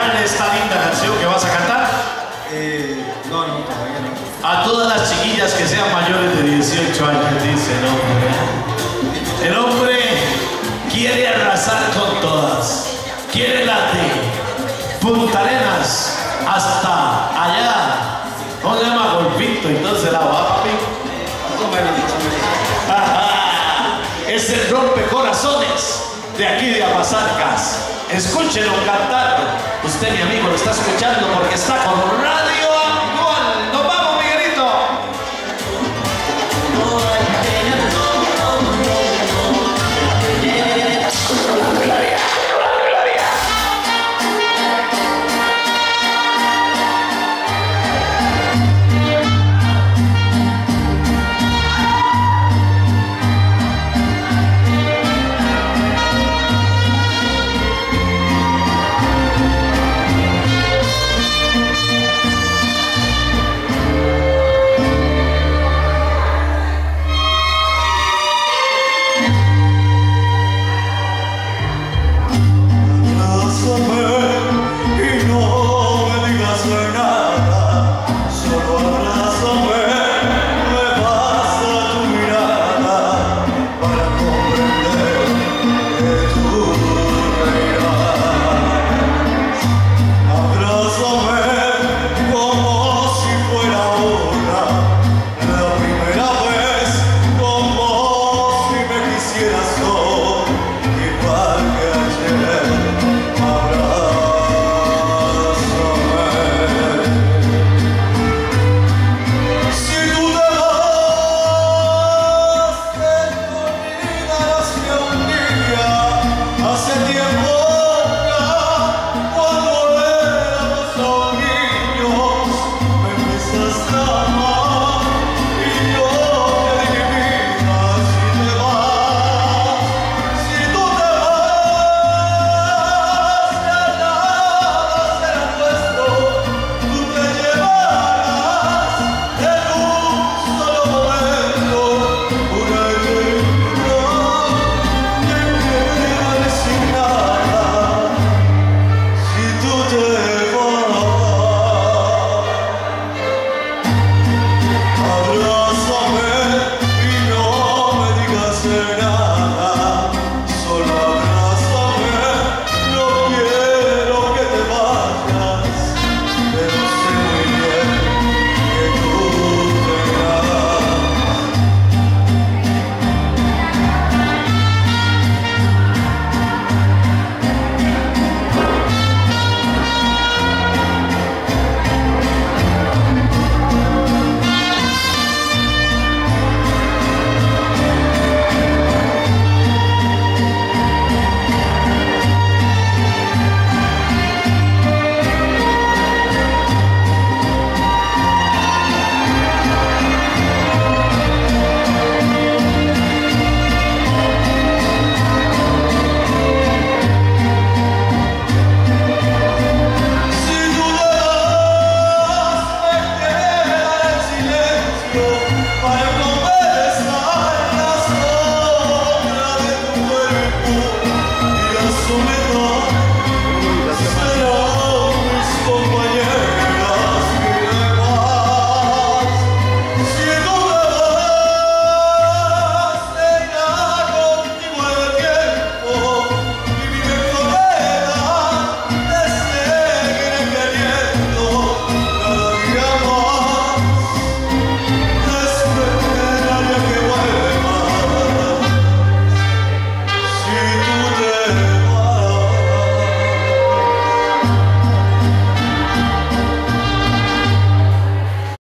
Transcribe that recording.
bailarán esta linda canción que vas a cantar? No, todavía no. A todas las chiquillas que sean mayores de 18 años, dice el hombre. El hombre quiere arrasar con todas. Quiere las de Punta Arenas hasta allá. ¿Cómo se llama? Golpito, entonces la va, papi. Es el rompecorazones de aquí de Amazarcas. Escúchenlo cantar. Usted, mi amigo, lo está escuchando porque está con radio.